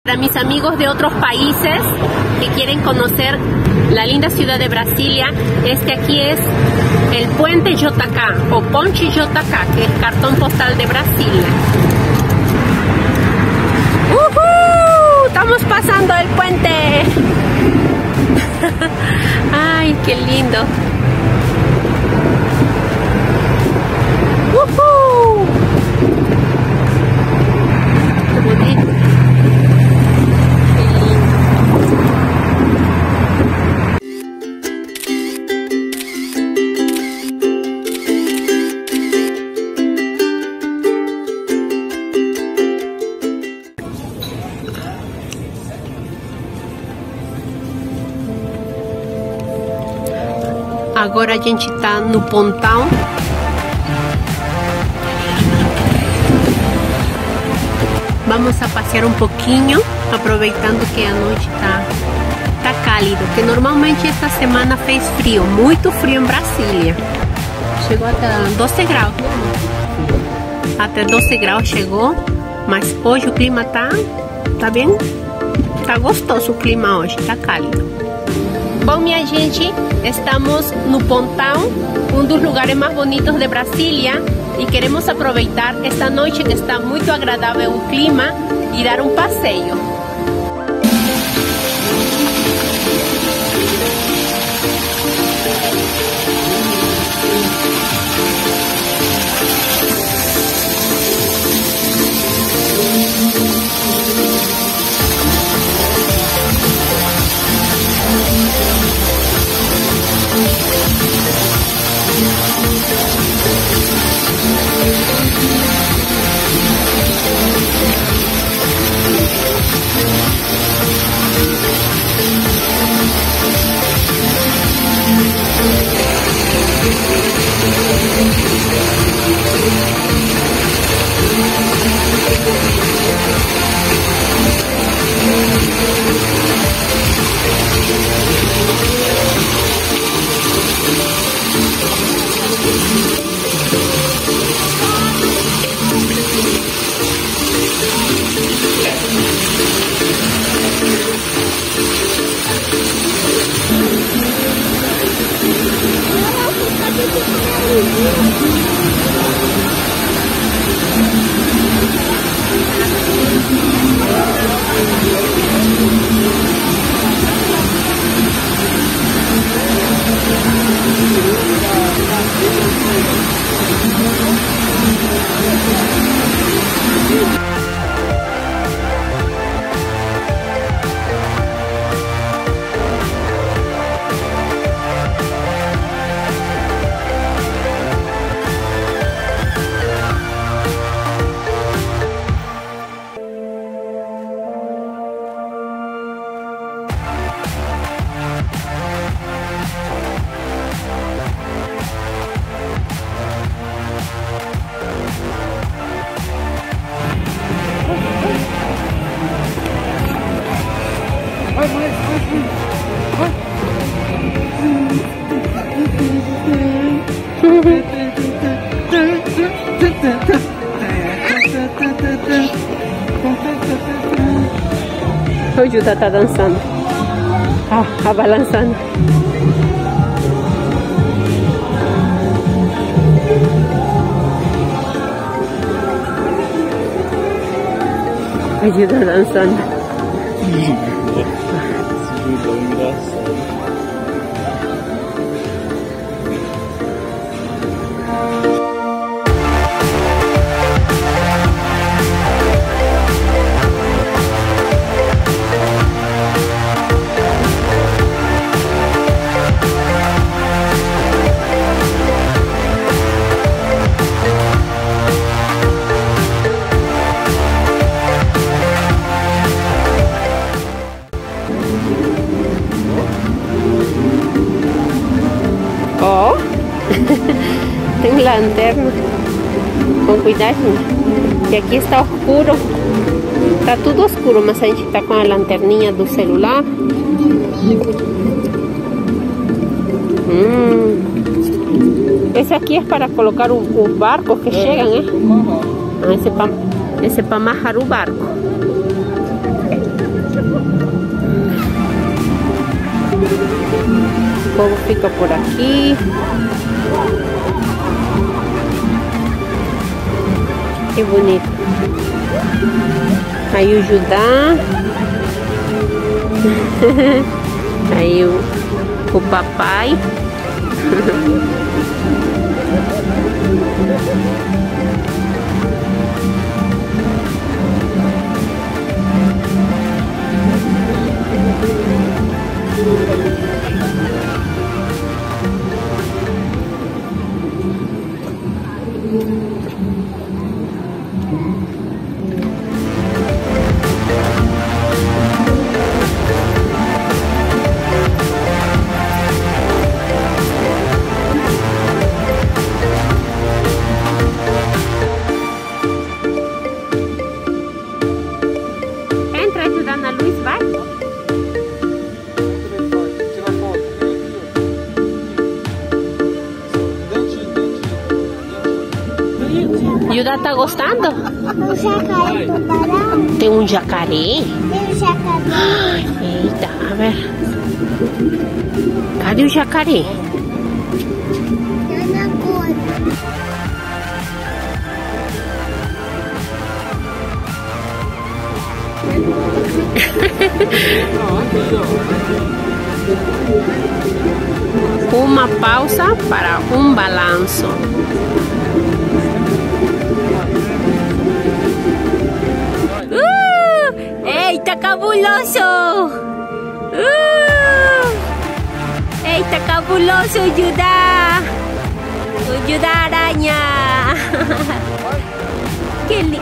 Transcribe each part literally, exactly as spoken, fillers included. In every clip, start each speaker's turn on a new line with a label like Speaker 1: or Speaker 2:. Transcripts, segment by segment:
Speaker 1: Para mis amigos de otros países que quieren conocer la linda ciudad de Brasilia, este aquí es el Puente Jotacá o Ponte Jotacá, que es el cartón postal de Brasilia. ¡Uhú! Estamos pasando el puente. ¡Ay, qué lindo! ¡Uhú! ¡Qué bonito! Agora a gente tá no pontão. Vamos a passear um pouquinho, aproveitando que a noite tá, tá cálido, que normalmente esta semana fez frio, muito frio em Brasília. Chegou até doze graus. Até doze graus chegou, mas hoje o clima tá, tá bem, tá gostoso o clima hoje, tá cálido. Bom, minha gente, estamos no Pontão, um dos lugares mais bonitos de Brasília, e queremos aproveitar esta noite que está muito agradável o clima e dar um passeio. O Juda tá dançando, ah, tá balançando. O Juda dançando. Ó, oh. Tem lanterna. Com cuidado, gente. Que aqui está escuro. Está tudo escuro, mas a gente está com a lanterninha do celular. Hum. Esse aqui é para colocar os barcos que chegam, né? Ah, esse é para esse é para amarrar o barco. fica por aqui. Que bonito. Aí o Judá. Aí o, o papai. Judá tá gostando?
Speaker 2: O jacaré tubarão.
Speaker 1: Tem um jacaré?
Speaker 2: Tem um jacaré.
Speaker 1: Eita, a ver. Cadê o jacaré?
Speaker 2: Tá na cor.
Speaker 1: Uma pausa para um balanço. Uh, eita, cabuloso! Uh, eita, cabuloso, Judá! O Judá aranha! Que lindo!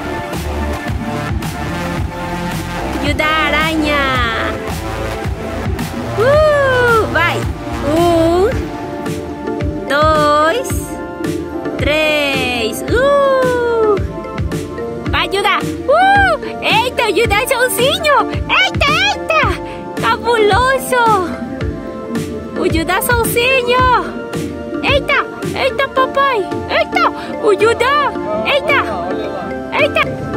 Speaker 1: Judá aranha! Uh, vai! Um, dois, três! Uh! Vai, Judá! Uh! Eita, Judá sozinho! Eita, eita! Cabuloso! O Judá sozinho! Eita! Eita, papai! Eita! O Judá! Eita! Eita!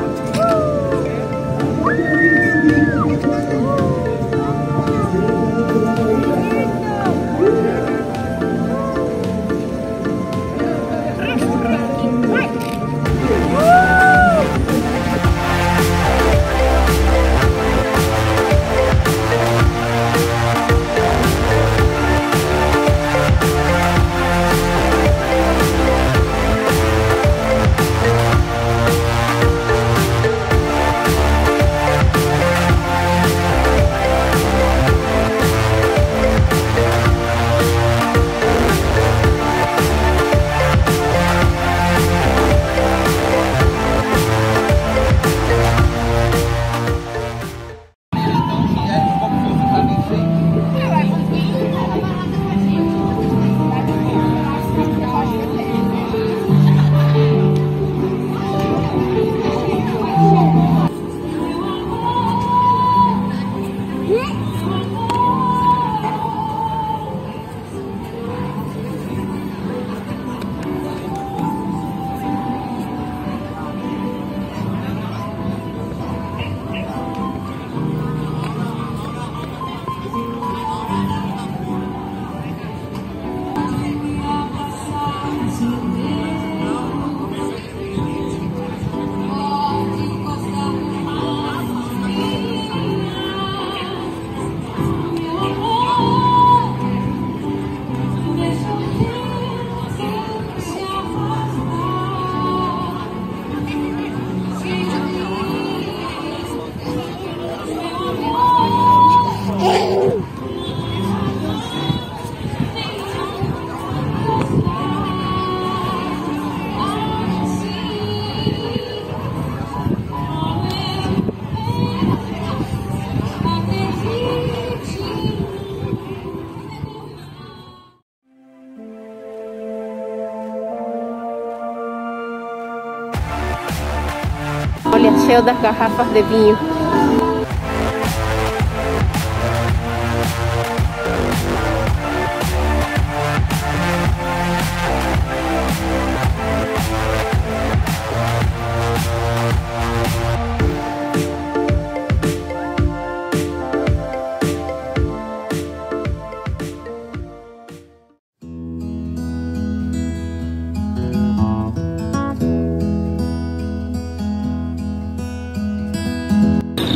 Speaker 1: Olha, cheio das garrafas de vinho.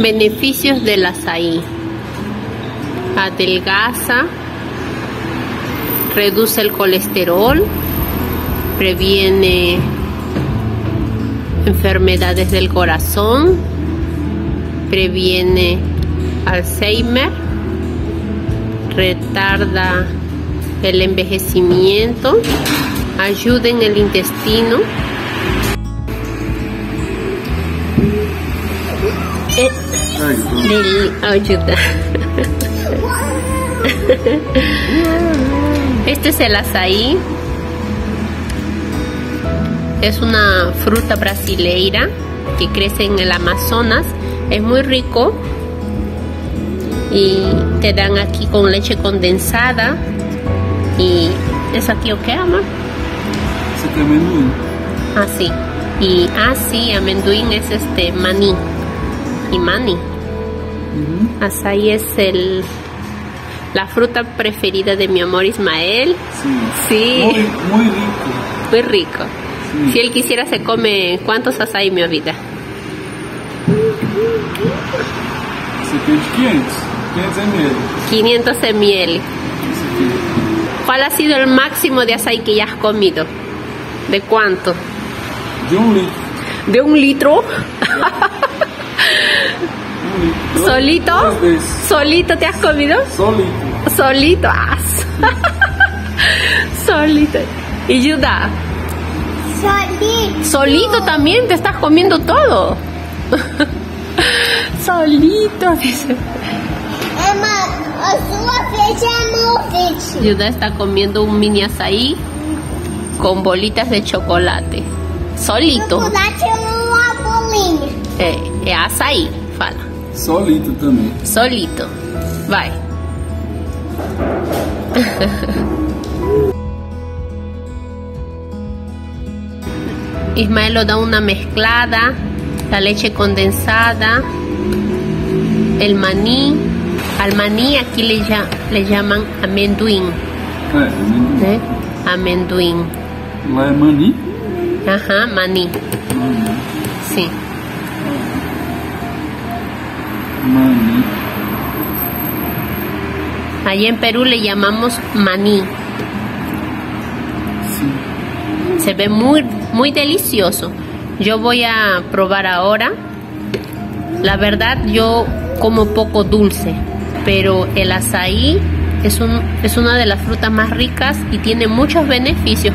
Speaker 1: Beneficios del azaí: adelgaza, reduce el colesterol, previene enfermedades del corazón, previene Alzheimer, retarda el envejecimiento, ayuda en el intestino. Eh, del, ayuda. Este es el azaí. Es una fruta brasileira que crece en el Amazonas. Es muy rico y te dan aquí con leche condensada. Y es aquí o qué, ama?
Speaker 3: Esse aqui é amendoim.
Speaker 1: Ah, sí. Y ah, sí, amendoín es este maní. Y maní.
Speaker 3: Uhum.
Speaker 1: Azaí es el la fruta preferida de mi amor Ismael.
Speaker 3: Sim.
Speaker 1: Sí.
Speaker 3: Muy, muy rico.
Speaker 1: Muy rico.
Speaker 3: Sí.
Speaker 1: Si él quisiera se come ¿cuántos azaí, mi vida?
Speaker 3: Esse aqui é de quinhentos. quinhentos mililitros.
Speaker 1: quinientos mililitros.
Speaker 3: Esse aqui.
Speaker 1: ¿Cuál ha sido el máximo de azaí que ya has comido? ¿De cuánto?
Speaker 3: De um litro.
Speaker 1: ¿De un litro?
Speaker 3: Um litro.
Speaker 1: ¿Solito?
Speaker 3: Duas vezes.
Speaker 1: ¿Solito te has comido?
Speaker 3: Só litro.
Speaker 1: Solito. Ah. Solito. ¿Y Judá?
Speaker 2: Solito.
Speaker 1: Solito también te estás comiendo todo. Solito, dice.
Speaker 2: Emma, a sua vez é meu vídeo.
Speaker 1: Judá está comiendo un mini azaí con bolitas de chocolate. Solito.
Speaker 2: Chocolate é uma bolinha.
Speaker 1: É, é açaí, fala.
Speaker 3: Só litro também.
Speaker 1: Solito. Vai. Ismael lo da una mezclada, la leche condensada, el maní. Al maní aquí le, ya, le llaman amendoim.
Speaker 3: É, amendoim.
Speaker 1: ¿Eh? Amendoim.
Speaker 3: Lá é mani.
Speaker 1: Ajá, maní.
Speaker 3: Mani.
Speaker 1: Sí.
Speaker 3: Mani.
Speaker 1: Allí en Perú le llamamos maní.
Speaker 3: Sim.
Speaker 1: Se ve muy, muy delicioso. Yo voy a probar ahora. La verdad, yo como poco dulce, pero el azaí es, un, es una de las frutas más ricas y tiene muchos beneficios.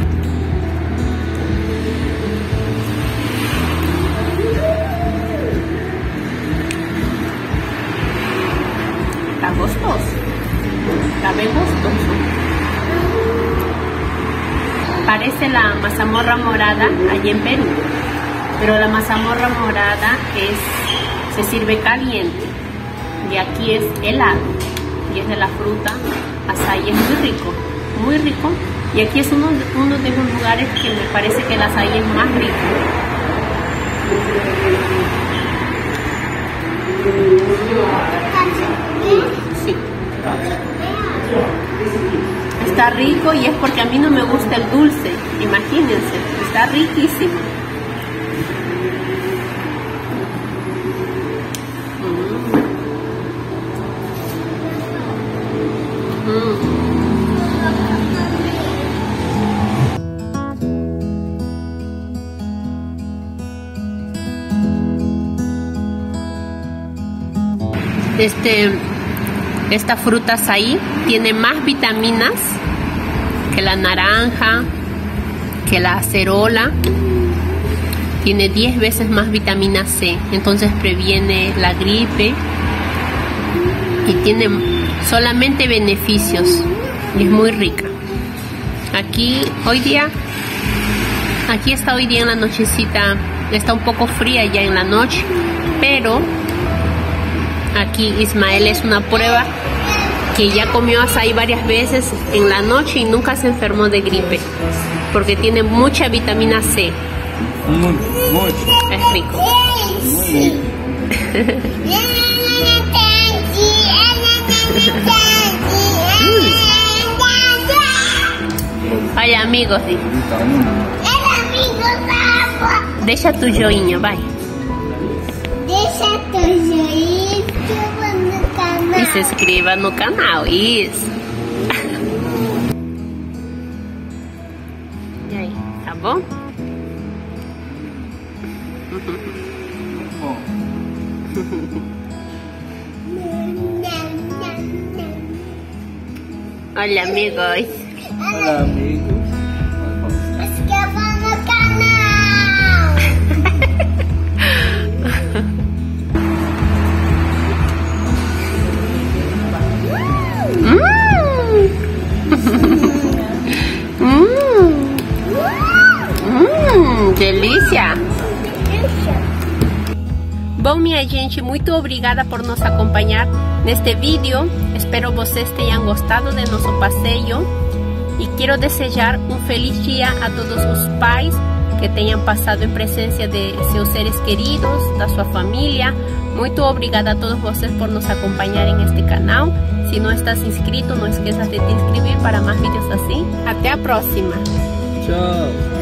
Speaker 1: Está gostoso. Está bien gostoso. Parece la mazamorra morada allí en Perú, pero la mazamorra morada es, se sirve caliente y aquí es helado y es de la fruta azaí. Es muy rico, muy rico, y aquí es uno, uno de los lugares que me parece que el azaí es más rico. Sí. Está rico y es porque a mí no me gusta el dulce, imagínense, está riquísimo. Mm. Mm. Este, esta fruta azaí tiene más vitaminas que la naranja, que la acerola. Tiene diez veces más vitamina C, entonces previene la gripe y tiene solamente beneficios y es muy rica. Aquí hoy día, aquí está hoy día en la nochecita, está un poco fría ya en la noche, pero aquí Ismael es una prueba que ya comió azaí varias veces en la noche y nunca se enfermó de gripe, porque tiene mucha vitamina C.
Speaker 3: Muito, muito.
Speaker 1: Es rico.
Speaker 3: Muito.
Speaker 1: Ay, amigos, dice. Deixa tu joinha, vai.
Speaker 2: Deixa tu joinha.
Speaker 1: se inscreva no canal. Isso. E aí, tá bom?
Speaker 3: Bom.
Speaker 1: Olha, amigos.
Speaker 3: Olá, amigos.
Speaker 2: Se inscreva no canal.
Speaker 1: Hum. Hum, delícia. Bom, minha gente, muito obrigada por nos acompanhar neste vídeo. Espero vocês tenham gostado de nosso passeio e quero desejar um feliz dia a todos os pais que tenham passado em presença de seus seres queridos, da sua família. Muito obrigada a todos vocês por nos acompanhar em este canal. Se não estás inscrito, não esqueças de te inscrever para mais vídeos assim. Até a próxima.
Speaker 3: Tchau.